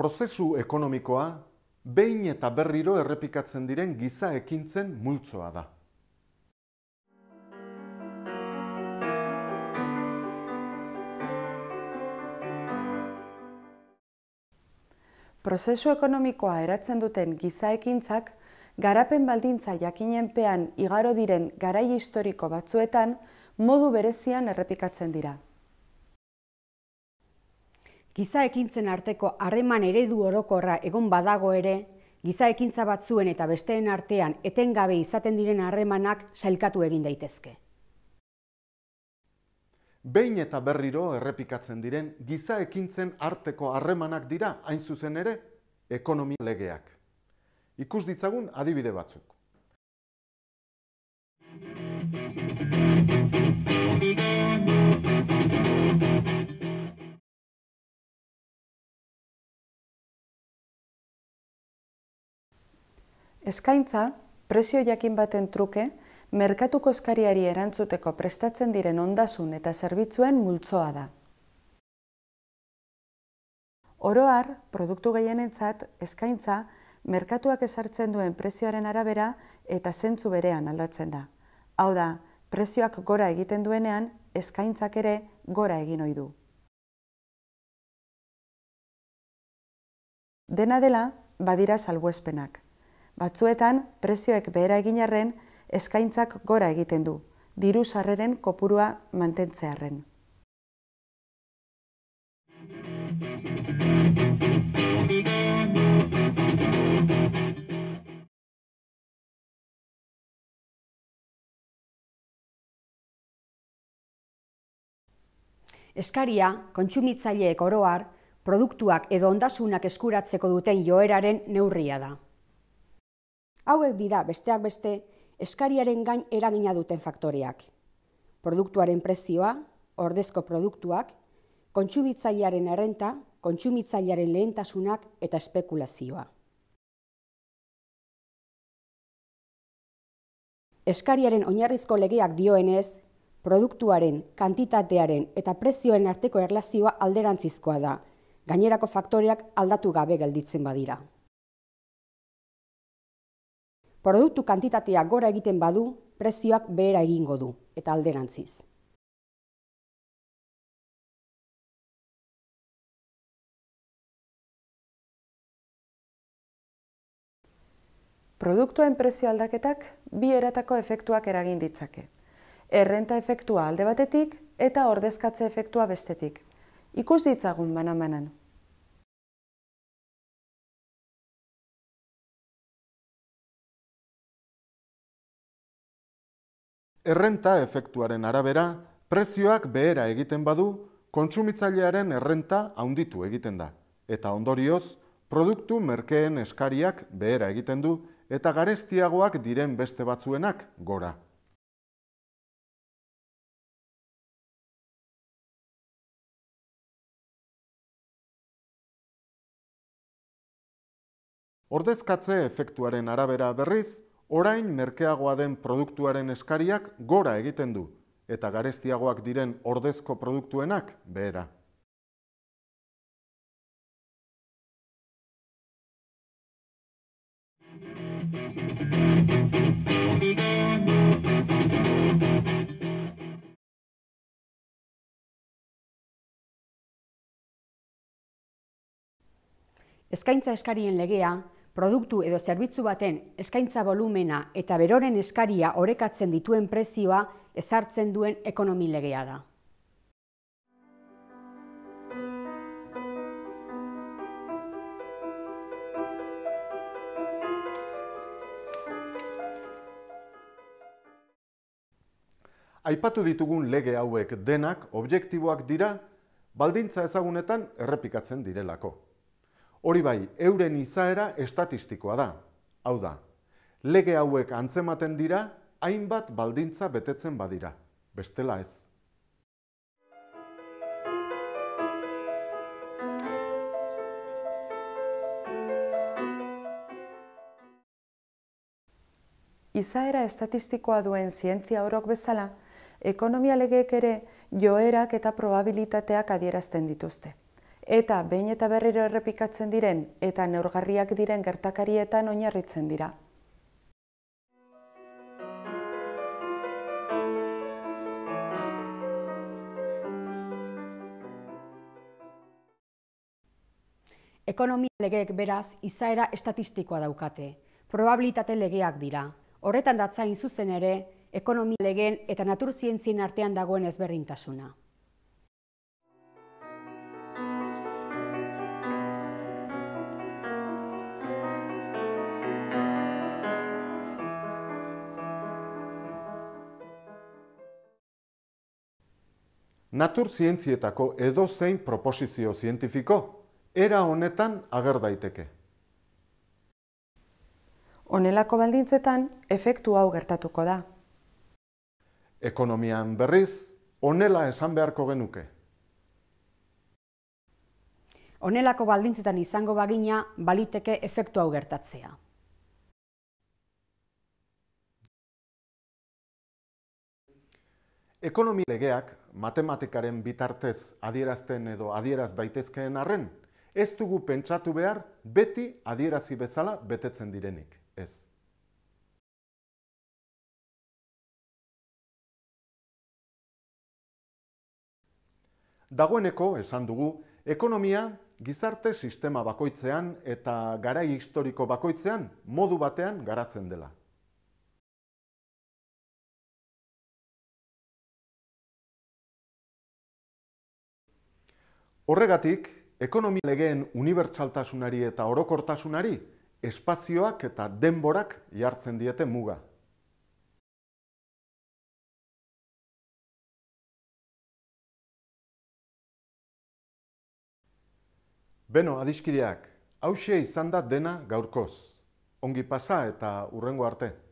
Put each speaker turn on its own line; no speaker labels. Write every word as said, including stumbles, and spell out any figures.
Prozesu ekonomikoa behin eta berriro errepikatzen diren giza ekintzen multzoa da.
Prozesu ekonomikoa eratzen duten giza ekintzak, garapen baldintza jakinenpean igaro diren garai historiko batzuetan modu berezian errepikatzen dira.
Giza ekintzen arteko harreman eredu orokorra egon badago ere, giza ekintza batzuen eta besteen artean etengabe izaten diren harremanak sailkatu egin daitezke.
Behin eta berriro errepikatzen diren giza ekintzen arteko harremanak dira, hain zuzen ere, ekonomia legeak. Ikus ditzagun adibide batzuk.
Eskaintza, prezio jakin baten truke, merkatuko eskariari erantzuteko prestatzen diren ondasun eta zerbitzuen multzoa da. Oro har, produktu gehienentzat, eskaintza, merkatuak ezartzen duen prezioaren arabera eta zentzu berean aldatzen da. Hau da, prezioak gora egiten duenean, eskaintzak ere gora egin ohi du. Dena dela, badira salbuespenak. Batzuetan, prezioek behera egin arren, eskaintzak gora egiten du, diru sarreren kopurua mantentzearren.
Eskaria, kontsumitzaileek oro har, produktuak edo ondasunak eskuratzeko duten joeraren neurria da. Hauek dira, besteak beste, eskariaren gain eragina duten faktoreak. Produktuaren prezioa, ordezko produktuak, kontsumitzailearen errenta, kontsumitzailearen lehentasunak eta espekulazioa. Eskariaren oinarrizko legeak dioenez, produktuaren, kantitatearen eta prezioen arteko erlazioa alderantzizkoa da, gainerako faktoreak aldatu gabe gelditzen badira. Produktu kantitatea gora egiten badu, prezioak behera egingo du, eta alderantziz.
Produktuen prezio aldaketak bi eratako efektuak eragin ditzake. Errenta efektua alde batetik eta ordezkatze efektua bestetik. Ikus ditzagun banan-banan.
Errenta efektuaren arabera, prezioak behera egiten badu, kontsumitzailearen errenta handitu egiten da. Eta ondorioz, produktu merkeen eskariak behera egiten du eta garestiagoak diren beste batzuenak gora. Ordezkatze efektuaren arabera berriz, orain merkeagoa den produktuaren eskariak gora egiten du, eta garestiagoak diren ordezko produktuenak behera.
Eskaintza eskarien legea, produktu edo zerbitzu baten eskaintza volumena eta beroren eskaria orekatzen dituen prezioa ezartzen duen ekonomi legea da.
Aipatu ditugun lege hauek denak objektiboak dira, baldintza ezagunetan errepikatzen direlako. Hori bai, euren izaera estatistikoa da. Hau da, lege hauek antzematen dira, hainbat baldintza betetzen badira. Bestela ez.
Izaera estatistikoa duen zientzia orok bezala, ekonomia legeek ere joerak eta probabilitateak adierazten dituzte. eta behin eta berriro errepikatzen diren eta neurgarriak diren gertakarietan oinarritzen dira.
Ekonomia legeek beraz izaera estatistikoa daukate, probabilitate legeak dira. Horretan datza hain zuzen ere, ekonomia legeen eta naturzientzien artean dagoen ezberdintasuna.
Naturzientzietako edozein proposizio zientifiko era honetan ager daiteke.
Honelako baldintzetan, efektu hau gertatuko da.
Ekonomian berriz, honela esan beharko genuke.
Honelako baldintzetan izango bagina, baliteke efektu hau gertatzea.
Ekonomia legeak matematikaren bitartez adierazten edo adieraz daitezkeen arren, ez dugu pentsatu behar beti adierazi bezala betetzen direnik, ez. Dagoeneko, esan dugu, ekonomia gizarte sistema bakoitzean eta garai historiko bakoitzean modu batean garatzen dela. Horregatik, ekonomia legeen unibertsaltasunari eta orokortasunari espazioak eta denborak jartzen diete muga. Beno, adiskideak, hauxe izan da dena gaurkoz. Ongi pasa eta hurrengo arte.